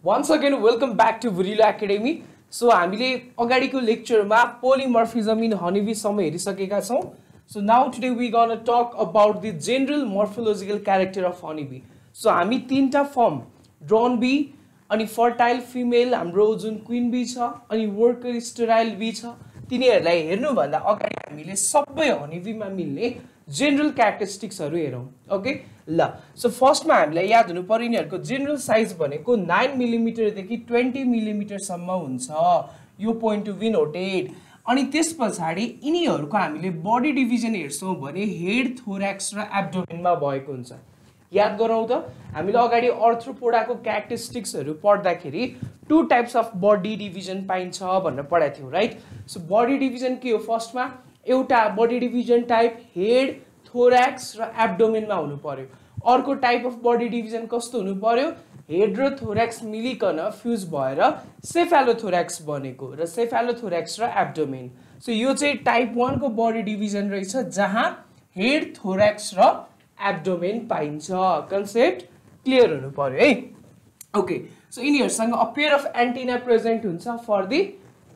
Once again, welcome back to Virila Academy. So, हामीले अगाडिको लेक्चरमा polymorphism in honeybee सम्म हेरिसकेका छौं. So now today we gonna talk about the general morphological character of honeybee. So हामी तीनटा फर्म drone bee अनि fertile female हाम्रो जुन queen bee छ अनि worker sterile bee छ तिनीहरुलाई हेर्नु भन्दा अगाडि हामीले सबै honeybee मा मिल्ने general characteristics हरु हेरौं. Okay? ल सो फर्स्टमा हामीलाई याद हुनु पर्यो यिनीहरुको जनरल साइज भनेको 9 मिलिमिटर देखि 20 मिलिमिटर सम्म हुन्छ. यो पोइन्ट टु बी नोटेड. अनि त्यसपछि यिनीहरुको हामीले बडी डिभिजन हेर्छौं भने हेड, थोरैक्स र एब्डोमेनमा भएको हुन्छ. याद गरौँ त हामीले अगाडि आर्थ्रोपोडाको क्यारेक्टरिस्टिक्सहरु पढ्दाखेरि two types of body division पाइन्छ भनेर पढाएको थियौ, राइट? सो बडी डिभिजन के हो? फर्स्टमा एउटा body division type head, thorax र एब्डोमेनमा हुनु पर्यो. अर्को टाइप अफ बडी डिभिजन कस्तो हुनु पर्यो? हेड र थोरैक्स मिलिकन फ्यूज भएर सेफालोथोरैक्स बनेको र सेफालोथोरैक्स र एब्डोमेन. सो यो चाहिँ टाइप 1 को बडी डिभिजन रहेछ जहाँ हेड, थोरैक्स र एब्डोमेन पाइन्छ. कन्सेप्ट क्लियर हुनु पर्यो है. ओके, सो यिनीहरुसँग a pair of antenna present हुन्छ फर द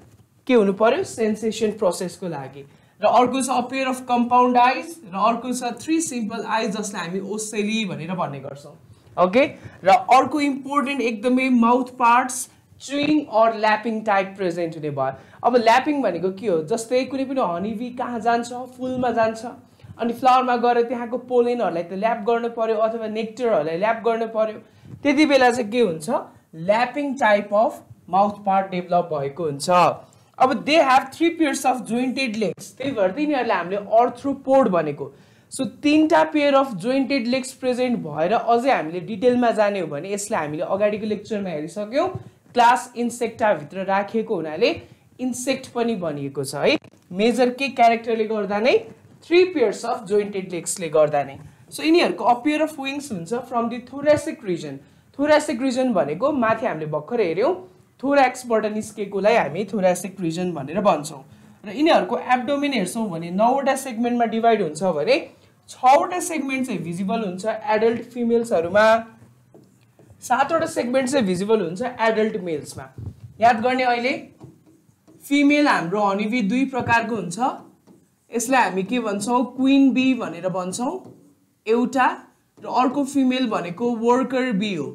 के हुनु पर्यो? सेन्सेसन प्रोसेसको लागि. र अर्को छ अ पेयर अफ कम्पाउन्ड आइज र अर्को छ 3 सिम्पल आइज जसलाई हामी ओसेली भनेर भन्ने गर्छौं. ओके, र अर्को इम्पोर्टेन्ट एकदमै mouth parts chewing or lapping type present हुने भयो. अब ल्यापिङ भनेको के हो? जस्तै कुनै पनि हनीबी कहाँ जान्छ? फुलमा जान्छ अनि फ्लावरमा गएर त्यहाँको पोलेनहरुलाई त ल्याप गर्न पर्यो अथवा नेक्टरहरुलाई ल्याप गर्न पर्यो. त्यति बेला चाहिँ के हुन्छ? Lapping type of mouth part develop भएको हुन्छ. अब they have 3 pairs of jointed legs. त्यही भएर तिनीहरुलाई हामीले आर्थ्रोपोड भनेको. सो तीनटा pair of jointed legs present भएर अझै हामीले डिटेलमा जाने हो भने यसलाई हामीले अगाडिको लेक्चरमा हेरिसक्यौं. क्लास इन्सेक्टा भित्र राखिएको हुनाले इन्सेक्ट पनि भनिएको छ है. मेजर के क्यारेक्टरले गर्दा नै 3 पेयर्स अफ जोइन्टेड लेग्सले गर्दा नै. सो यिनीहरुको अ पेयर अफ विंग्स हुन्छ from the thoracic region. Thoracic region भनेको माथि हामीले भर्खर हेर्यौं थोरैक्सबाट निस्केकोलाई हामी थोरासिक रिजन भनेर भन्छौं. र यिनीहरुको एब्डोमेन हेर्छौं भने 9 वटा सेगमेन्टमा डिवाइड हुन्छ भने 6 वटा सेगमेन्ट चाहिँ भिजिबल हुन्छ एडल्ट फिमेल्सहरुमा, 7 वटा सेगमेन्ट चाहिँ भिजिबल हुन्छ एडल्ट मेल्समा. याद गर्ने अहिले फिमेल हाम्रो हनीबी दुई प्रकारको हुन्छ. यसलाई हामी के भन्छौं? क्वीन बी भनेर भन्छौं एउटा, र अर्को फिमेल भनेको वर्कर बी हो.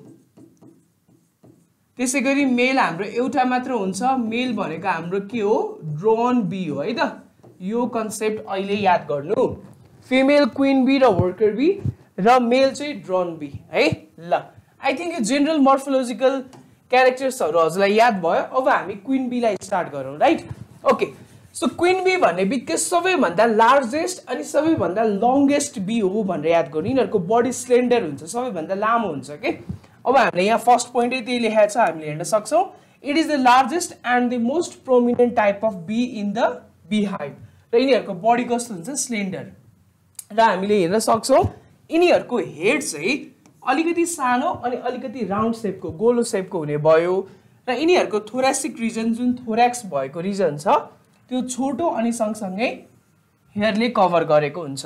त्यसैगरी मेल हाम्रो एउटा मात्र हुन्छ. मेल भनेको हाम्रो के हो? ड्रोन बी हो है त. यो कन्सेप्ट अहिले याद गर्नु. फिमेल क्वीन बी र वर्कर बी र मेल चाहिँ ड्रोन बी है. ल आई थिंक यो जनरल मोर्फोलोजिकल क्यारेक्टर्सहरु हजुरलाई याद भयो. अब हामी क्वीन बी लाई स्टार्ट गरौँ, right? Okay, so queen bee भन्ने बित्तिकै सबैभन्दा लार्जेस्ट अनि सबैभन्दा लंगेस्ट बी हो भनेर याद गर्नु. यिनीहरुको बडी स्लेन्डर हुन्छ, सबैभन्दा लामो हुन्छ के. अब हामीले यहाँ फर्स्ट पोइन्टै त्यही लेखेको छ, हामीले हेर्न सक्छौं. It is the largest and the most prominent type of bee in the bee hive. र यिनीहरुको बडी कस्तो हुन्छ? स्लेन्डर. र हामीले हेर्न सक्छौं यिनीहरुको हेड चाहिँ अलिकति सानो अनि अलिकति राउन्ड शेपको, गोलो शेपको हुने भयो. र यिनीहरुको थोरासिक रिजन जुन थोरैक्स भएको रिजन छ त्यो छोटो अनि सँगसँगै हेयरले कभर गरेको हुन्छ.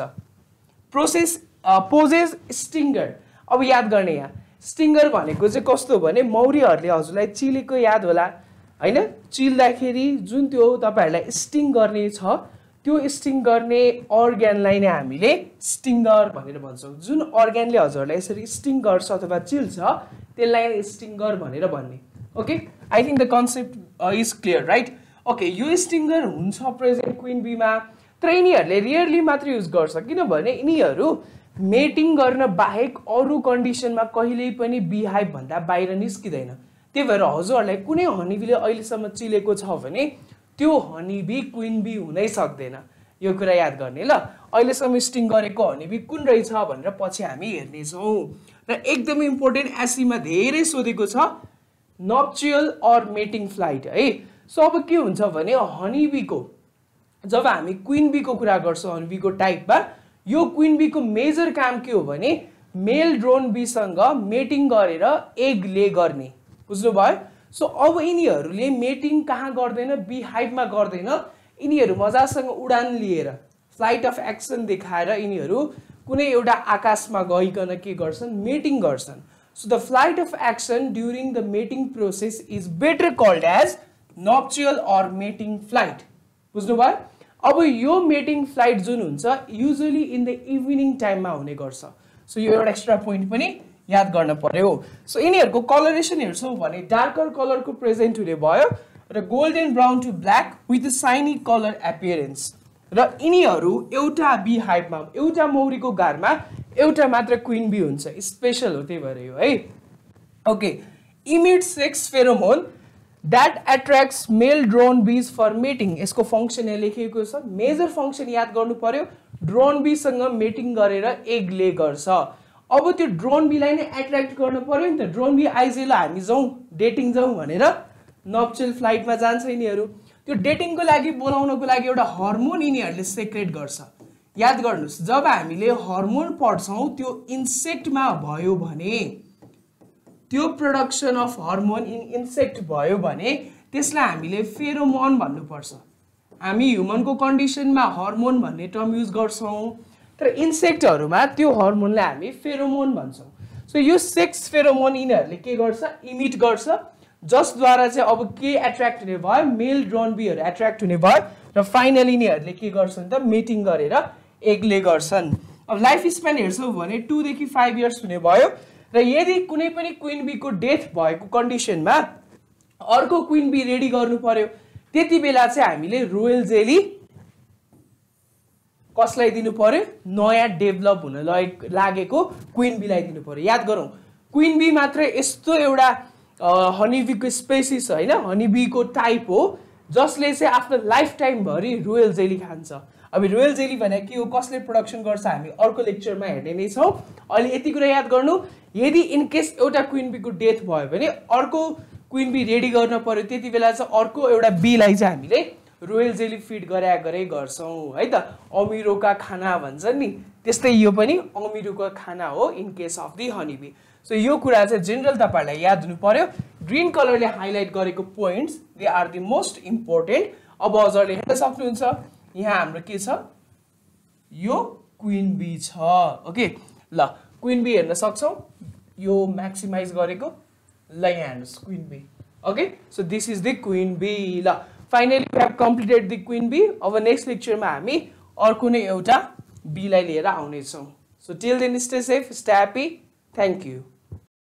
Possess stinger. अब याद गर्ने यहाँ स्टिंगर भनेको चाहिँ कस्तो भने मौरीहरुले हजुरलाई चिलेको याद होला हैन? चिल्दाखेरि जुन त्यो तपाईहरुलाई स्टिङ गर्ने छ त्यो स्टिङ गर्ने अर्ग्यानलाई नै हामीले स्टिंगर भनेर भन्छौं. जुन अर्ग्यानले हजुरलाई यसरी स्टिङ गर्छ अथवा चिल्छ त्यसलाई स्टिंगर भनेर भन्ने. Okay, I think the concept is clear, right? Okay, यो स्टिंगर हुन्छ प्रेजेन्ट क्वीन बीमा. तर यिनीहरुले रियरली मात्र युज गर्छ किनभने यिनीहरु मेटिङ गर्न बाहेक अरु कन्डिसनमा कहिल्यै पनि बीहाइभ भन्दा बाहिर निस्किदैन. त्यही भएर हजुरहरुलाई कुनै हनीबीले अहिलेसम्म चिलेको छ भने त्यो हनीबी क्वीन बी हुनै सक्दैन. यो कुरा याद गर्ने ल. अहिलेसम्म स्टिङ गरेको हनीबी कुन रहेछ भनेर पछि हामी हेर्ने छौं. र एकदमै इम्पोर्टेन्ट एससीमा धेरै सोधेको छ नप्चुअल अर मेटिङ फ्लाइट है. सो अब के हुन्छ भने हनीबीको जब हामी क्वीन बीको कुरा गर्छौं हनीबीको टाइपमा, यो क्वीन बीको मेजर काम के हो भने मेल ड्रोन बीसँग मेटिङ गरेर एग ले गर्ने. बुझ्नु भयो? सो अब यिनीहरुले मेटिङ कहाँ गर्दैन? बी हाइभमा गर्दैन. यिनीहरु मजासँग उडान लिएर फ्लाइट अफ एक्सन देखाएर यिनीहरु कुनै एउटा आकाशमा गइकन के गर्छन्? मेटिङ गर्छन्. So the flight of action during the mating process is better called as nuptial or mating flight. बुझ्नुभयो? अब यो मेटिङ फ्लाइट जुन हुन्छ युजुअली इन द इभिनिङ टाइममा हुने गर्छ. सो यो एउटा एक्स्ट्रा पोइन्ट पनि याद गर्न पर्यो. सो यिनीहरूको कलरेसन हेर्छौँ भने डार्कर कलरको प्रेजेन्ट हुने भयो र golden brown to black with shiny colour appearance. र यिनीहरू एउटा बी हाइभमा एउटा मौरीको घरमा एउटा मात्र क्वीन बी हुन्छ. स्पेशल हो त्यही भएर यो है. Okay. Emit sex pheromone that attracts male drone bees for mating. यसको फंक्सन यहाँ लेखिएको छ. मेजर फंक्सन याद गर्नु पर्यो. ड्रोन बी सँग मेटिङ गरेर एग ले गर्छ. अब त्यो ड्रोन बी लाई नै एट्र्याक्ट गर्नु पर्यो नि त. ड्रोन बी आइज ल हामी जाउँ डेटिङ जाउँ भनेर नप्चुअल फ्लाइटमा जान्छ यिनीहरू. त्यो डेटिङको लागि बोलाउनको लागि एउटा हार्मोन यिनीहरूले सेक्रेट गर्छ. याद गर्नुस्, जब हामीले हार्मोन पढ्छौँ त्यो इन्सेक्टमा भयो भने त्यो production of hormone in insect भयो भने त्यसलाई हामीले फेरोमोन भन्नुपर्छ. हामी ह्युमनको कन्डिसनमा हार्मोन भन्ने टर्म युज गर्छौँ तर इन्सेक्टहरुमा त्यो हार्मोनलाई हामी फेरोमोन भन्छौँ. सो यो सेक्स फेरोमोन यिनीहरूले के गर्छ इमिट गर्छ जसद्वारा चाहिँ अब के एट्र्याक्ट हुने भयो मेल ड्रोन बीहरु एट्र्याक्ट हुने भयो र फाइनली यिनीहरूले के गर्छन् त मेटिङ गरेर एग ले गर्छन्. अब लाइफ स्प्यान हेर्छौँ भने 2 देखि 5 इयर्स हुने भयो र यदि कुनै पनि क्वीन बी को डेथ भएको कन्डिसनमा अर्को क्वीन बी रेडी गर्नु पर्यो त्यति बेला चाहिँ हामीले रोयल जेली कसलाई दिनु पर्यो नयाँ डेभलप हुन लागेको क्वीन बी लाई दिनु पर्यो. याद गरौँ क्वीन बी मात्र यस्तो एउटा हनी बी को स्पेसिस हैन, हनी बी को टाइप हो जसले चाहिँ आफ्नो लाइफ टाइम भरि रोयल जेली खान्छ. अब रोयल जेली भने के हो कसले प्रोडक्सन गर्छ हामी अर्को लेक्चरमा हेर्ने नै छौं. अहिले यति कुरा याद गर्नु यदि इन केस एउटा क्वीन बी को डेथ भयो भने अर्को क्वीन बी रेडी गर्न पर्यो त्यति बेला चाहिँ अर्को एउटा बी लाई चाहिँ हामीले रोयल जेली फिड गरे गर्छौं है त. अमिरोका खाना भन्छन् नि त्यस्तै यो पनि अमिरोको खाना हो in case of the honey bee. So यो कुरा चाहिँ जनरल तपाईहरुलाई याद हुनु पर्यो. ग्रीन कलरले हाइलाइट गरेको points they are the most important. अब हजुरले हेर्न सक्नुहुन्छ यहाँ हाम्रो के छ यो क्वीन बी छ. ओके ल क्वीन बी हेर्न सक्छौ यो म्याक्सिमाइज गरेको ल यहाँ हेर्नुस् queen bee. Okay so this is the queen bee. ल finally we have completed the queen be. अब नेक्स्ट लेक्चरमा हामी अर्को नै एउटा बी लाई लिएर आउने छौं. So till then stay safe stay happy. Thank you.